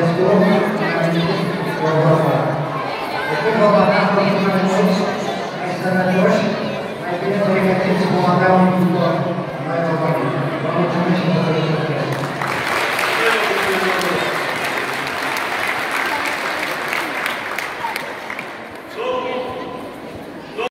Ionescu, Acum vă va da foarte mulți, mai sănătoși, mai bine pregătiți, vom avea un viitor mai normal.